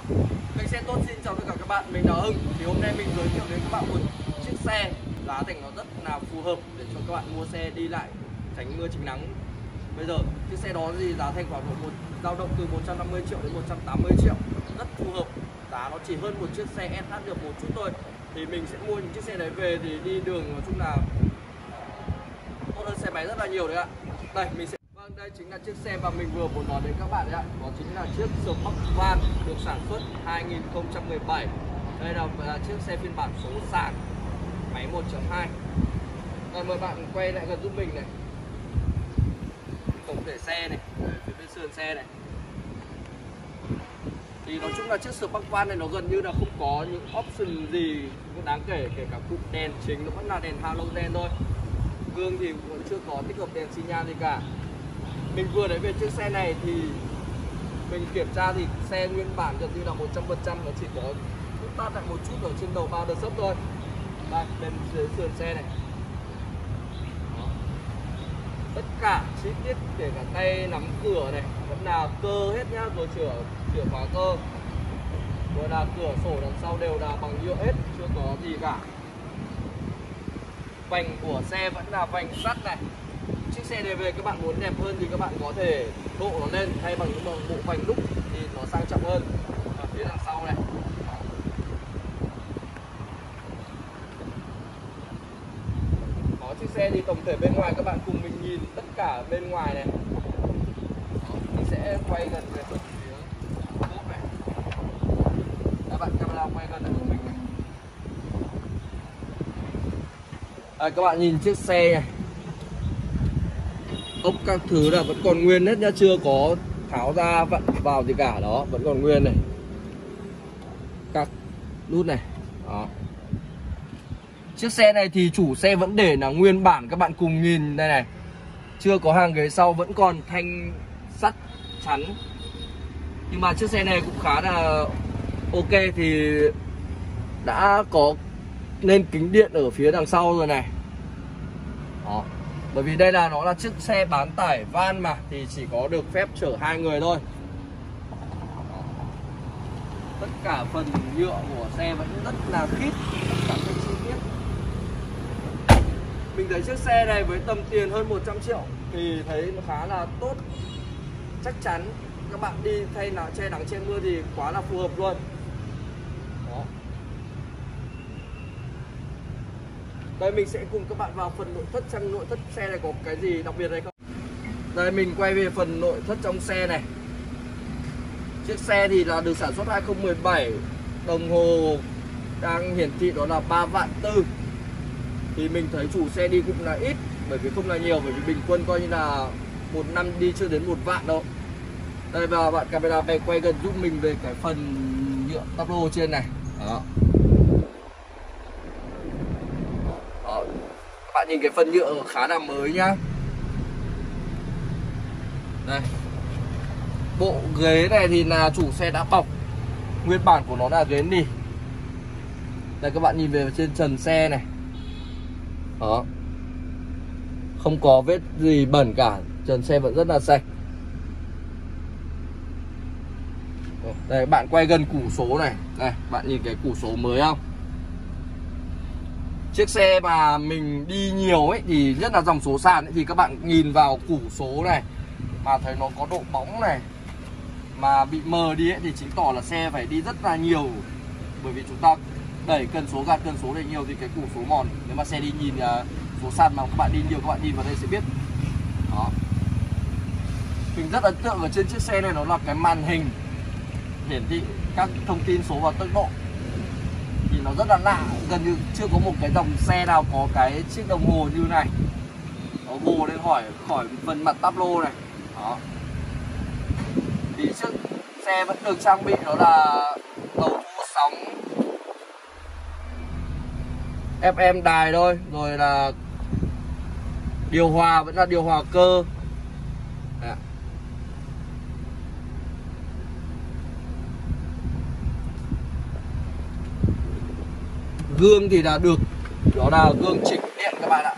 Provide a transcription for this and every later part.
Mình sẽ tốt xin chào tất cả các bạn, mình là Hưng. Thì hôm nay mình giới thiệu đến các bạn một chiếc xe giá thành nó rất là phù hợp để cho các bạn mua xe đi lại tránh mưa tránh nắng. Bây giờ chiếc xe đó gì giá thành khoảng độ dao động từ 150 triệu đến 180 triệu, rất phù hợp. Giá nó chỉ hơn một chiếc xe SH được một chút thôi. Thì mình sẽ mua những chiếc xe đấy về thì đi đường nói chung là tốt hơn xe máy rất là nhiều đấy ạ. Đây mình sẽ đây chính là chiếc xe mà mình vừa muốn nói đến các bạn đấy ạ. Đó chính là chiếc Spark Van được sản xuất 2017. Đây là chiếc xe phiên bản số sàn, máy 1.2. Rồi mời bạn quay lại gần giúp mình này. Tổng thể xe này, phía bên sườn xe này. Thì nói chung là chiếc Spark Van này nó gần như là không có những option gì đáng kể, kể cả cụm đèn chính nó vẫn là đèn halogen thôi. Gương thì cũng chưa có tích hợp đèn xi nhan gì cả. Mình vừa đấy về chiếc xe này thì mình kiểm tra thì xe nguyên bản gần như là 100%, nó chỉ có chút tát lại một chút ở trên đầu ba đợt sấp thôi. Đây, bên dưới sườn xe này. Đó. Tất cả chi tiết kể cả tay nắm cửa này vẫn là cơ hết nhá, rồi chữa khóa cơ. Rồi là cửa sổ đằng sau đều là bằng nhựa hết, chưa có gì cả. Vành của xe vẫn là vành sắt này. Chiếc xe này về các bạn muốn đẹp hơn thì các bạn có thể độ nó lên thay bằng những bộ vành đúc thì nó sang trọng hơn. Ở phía đằng sau này. Có chiếc xe thì tổng thể bên ngoài các bạn cùng mình nhìn tất cả bên ngoài này. Đó, mình sẽ quay gần về phía cốp này. Các bạn camera quay gần lại của mình này. Đây, các bạn nhìn chiếc xe này. Ốc các thứ là vẫn còn nguyên hết nhá, chưa có tháo ra vặn vào gì cả, đó vẫn còn nguyên này. Các nút này. Đó. Chiếc xe này thì chủ xe vẫn để là nguyên bản, các bạn cùng nhìn đây này. Chưa có hàng ghế sau, vẫn còn thanh sắt chắn. Nhưng mà chiếc xe này cũng khá là ok, thì đã có lên kính điện ở phía đằng sau rồi này. Đó. Bởi vì đây là nó là chiếc xe bán tải van mà, thì chỉ có được phép chở 2 người thôi. Tất cả phần nhựa của xe vẫn rất là khít, tất cả các chi tiết. Mình thấy chiếc xe này với tầm tiền hơn 100 triệu thì thấy nó khá là tốt. Chắc chắn các bạn đi thay che nắng che mưa thì quá là phù hợp luôn. Đó. Đây mình sẽ cùng các bạn vào phần nội thất, xem nội thất xe này có cái gì đặc biệt hay không. Đây mình quay về phần nội thất trong xe này. Chiếc xe thì là được sản xuất 2017. Đồng hồ đang hiển thị đó là 3,4 vạn. Thì mình thấy chủ xe đi cũng là ít, bởi vì không là nhiều, bởi vì bình quân coi như là một năm đi chưa đến 1 vạn đâu. Đây và bạn camera về quay gần giúp mình về cái phần nhựa táp lô trên này. Đó. Đó. Các bạn nhìn cái phần nhựa khá là mới nhá. Đây. Bộ ghế này thì là chủ xe đã bọc. Nguyên bản của nó là ghế nỉ. Đây các bạn nhìn về trên trần xe này. Đó. Không có vết gì bẩn cả, trần xe vẫn rất là sạch. Đây bạn quay gần củ số này. Đây bạn nhìn cái củ số mới không? Chiếc xe mà mình đi nhiều ấy thì nhất là dòng số sàn ấy, thì các bạn nhìn vào củ số này mà thấy nó có độ bóng này mà bị mờ đi ấy, thì chứng tỏ là xe phải đi rất là nhiều. Bởi vì chúng ta đẩy cân số gạt cân số này nhiều thì cái củ số mòn. Nếu mà xe đi nhìn số sàn mà các bạn đi nhiều, các bạn nhìn vào đây sẽ biết. Đó. Mình rất ấn tượng ở trên chiếc xe này, nó là cái màn hình hiển thị các thông tin số và tốc độ. Thì nó rất là lạ, gần như chưa có một cái dòng xe nào có cái chiếc đồng hồ như này. Nó gồ lên khỏi phần mặt táp lô này. Đó. Thì chiếc xe vẫn được trang bị đó là đầu thu sóng FM đài thôi. Rồi là điều hòa vẫn là điều hòa cơ. Đấy. Gương thì là được, đó là gương chỉnh điện các bạn ạ.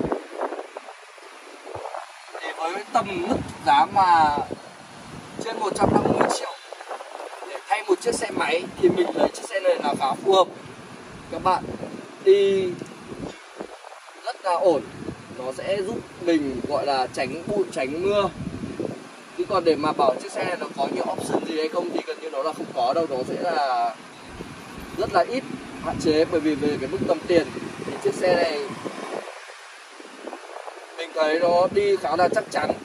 Thì với tầm mức giá mà trên 150 triệu để thay một chiếc xe máy thì mình lấy chiếc xe này là khá phù hợp. Các bạn đi rất là ổn, nó sẽ giúp mình gọi là tránh bụi tránh mưa. Chứ còn để mà bảo chiếc xe này nó có nhiều option gì hay không thì gần như nó là không có đâu, nó sẽ là rất là ít, hạn chế. Bởi vì về cái mức tầm tiền thì chiếc xe này mình thấy nó đi khá là chắc chắn.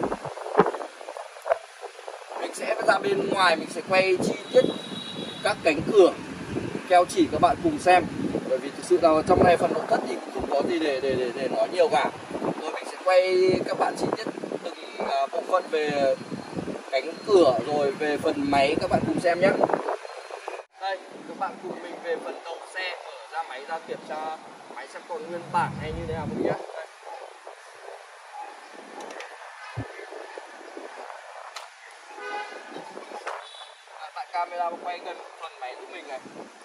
Mình sẽ ra bên ngoài mình sẽ quay chi tiết các cánh cửa keo chỉ các bạn cùng xem. Bởi vì thực sự là trong này phần nội thất thì cũng không có gì để nói nhiều cả. Rồi mình sẽ quay các bạn chi tiết từng bộ phận về cánh cửa rồi về phần máy các bạn cùng xem nhé. Đây, các bạn cùng mình về phần đầu xe, mở ra máy ra kiểm tra máy xem còn nguyên bản hay như thế nào không nhé. Bạn camera quay gần phần máy giúp mình này.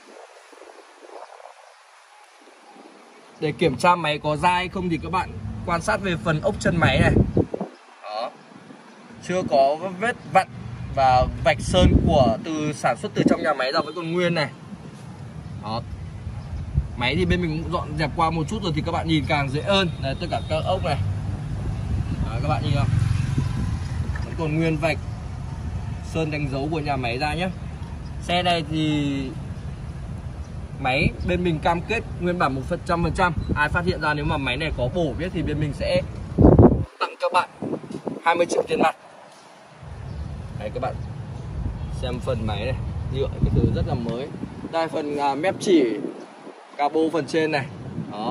Để kiểm tra máy có dai không thì các bạn quan sát về phần ốc chân máy này. Đó. Chưa có vết vặn và vạch sơn của sản xuất từ trong nhà máy ra vẫn còn nguyên này. Đó. Máy thì bên mình cũng dọn dẹp qua một chút rồi thì các bạn nhìn càng dễ hơn. Đây, tất cả các ốc này. Đó, các bạn nhìn không? Vẫn còn nguyên vạch sơn đánh dấu của nhà máy ra nhé. Xe này thì máy bên mình cam kết nguyên bản 100%. Ai phát hiện ra nếu mà máy này có bổ biết thì bên mình sẽ tặng các bạn 20 triệu tiền mặt. Đấy, các bạn xem phần máy này, nhựa cái thứ rất là mới. Đây phần mép chỉ cabo phần trên này. Đó.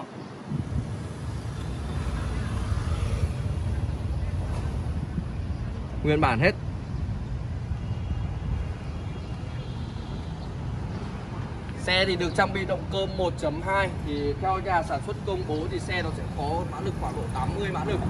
Nguyên bản hết. Xe thì được trang bị động cơ 1.2 thì theo nhà sản xuất công bố thì xe nó sẽ có mã lực khoảng độ 80 mã lực.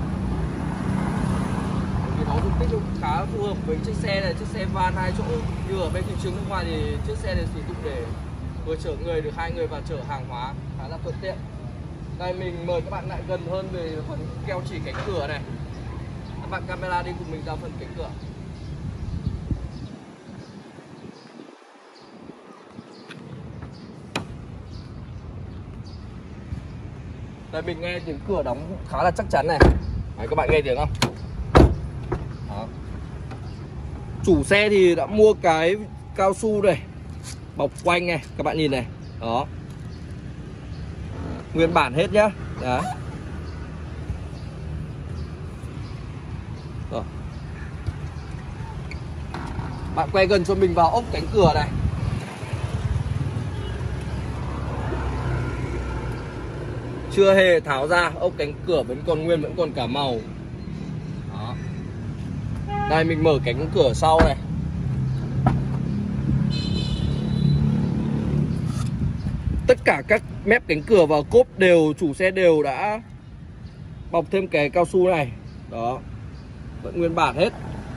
Vì nó dung tích cũng khá phù hợp với chiếc xe này, chiếc xe van 2 chỗ. Như ở bên thị trường nước ngoài thì chiếc xe này sử dụng để vừa chở người được 2 người và chở hàng hóa khá là thuận tiện. Đây mình mời các bạn lại gần hơn về phần keo chỉ cánh cửa này. Các bạn camera đi cùng mình ra phần cánh cửa. Đây mình nghe tiếng cửa đóng khá là chắc chắn này. Đấy, các bạn nghe tiếng không? Đó. Chủ xe thì đã mua cái cao su này bọc quanh này, các bạn nhìn này. Đó. Nguyên bản hết nhá. Đấy. Rồi. Bạn quay gần cho mình vào ốc cánh cửa này. Chưa hề tháo ra, ốc cánh cửa vẫn còn nguyên, vẫn còn cả màu. Đó. Đây mình mở cánh cửa sau này. Tất cả các mép cánh cửa và cốp đều, chủ xe đều đã bọc thêm cái cao su này. Đó. Vẫn nguyên bản hết.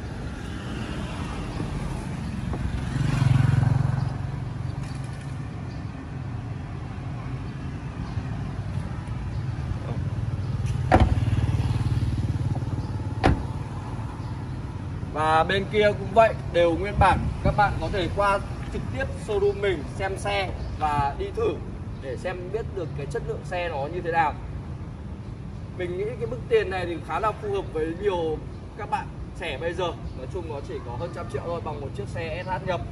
Và bên kia cũng vậy, đều nguyên bản. Các bạn có thể qua trực tiếp showroom mình xem xe và đi thử để xem biết được cái chất lượng xe nó như thế nào. Mình nghĩ cái mức tiền này thì khá là phù hợp với nhiều các bạn trẻ bây giờ. Nói chung nó chỉ có hơn 100 triệu thôi, bằng một chiếc xe SH nhập.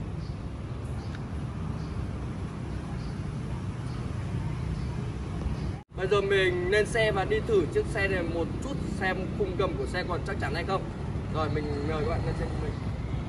Bây giờ mình lên xe và đi thử chiếc xe này một chút, xem khung gầm của xe còn chắc chắn hay không. Rồi mình mời các bạn lên xe của mình.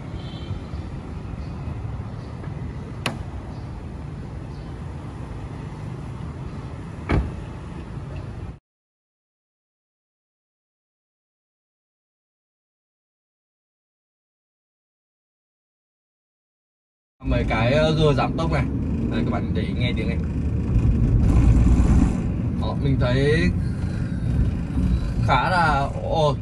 Mấy cái gờ giảm tốc này. Đây các bạn để ý nghe tiếng này. Đó, mình thấy khá là ổn.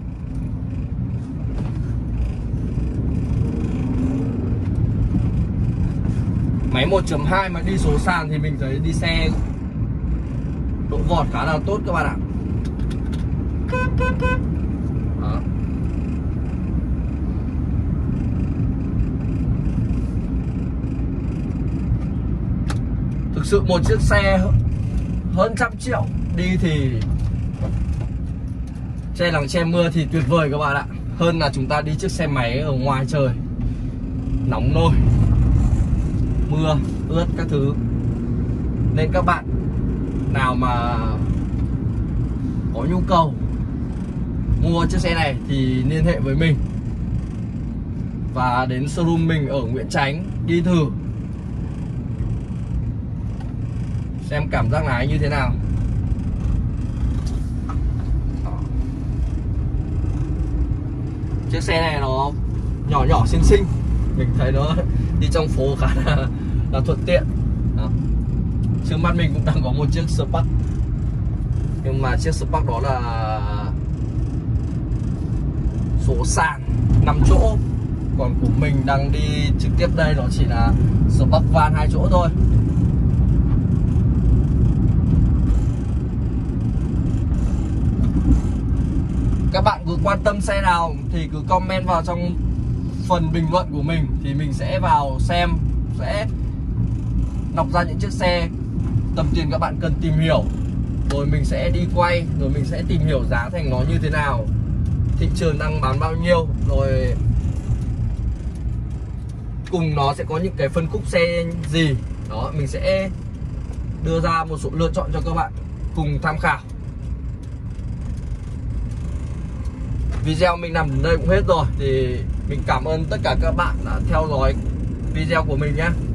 Máy 1.2 mà đi số sàn thì mình thấy đi xe độ vọt khá là tốt các bạn ạ. Đó. sự một chiếc xe hơn 100 triệu đi thì che nắng che mưa thì tuyệt vời các bạn ạ. Hơn là chúng ta đi chiếc xe máy ở ngoài trời nóng nôi, mưa ướt các thứ. Nên các bạn nào mà có nhu cầu mua chiếc xe này thì liên hệ với mình và đến showroom mình ở Nguyễn Chánh đi thử xem cảm giác lái như thế nào. Chiếc xe này nó nhỏ nhỏ xinh xinh, mình thấy nó đi trong phố khá là thuận tiện. Đó. Trước mắt mình cũng đang có một chiếc Spark, nhưng mà chiếc Spark đó là số sàn 5 chỗ, còn của mình đang đi trực tiếp đây nó chỉ là Spark van 2 chỗ thôi. Các bạn cứ quan tâm xe nào thì cứ comment vào trong phần bình luận của mình thì mình sẽ vào xem, sẽ đọc ra những chiếc xe tầm tiền các bạn cần tìm hiểu, rồi mình sẽ đi quay, rồi mình sẽ tìm hiểu giá thành nó như thế nào, thị trường đang bán bao nhiêu, rồi cùng nó sẽ có những cái phân khúc xe gì đó, mình sẽ đưa ra một số lựa chọn cho các bạn cùng tham khảo. Video mình làm đến đây cũng hết rồi, thì mình cảm ơn tất cả các bạn đã theo dõi video của mình nhé.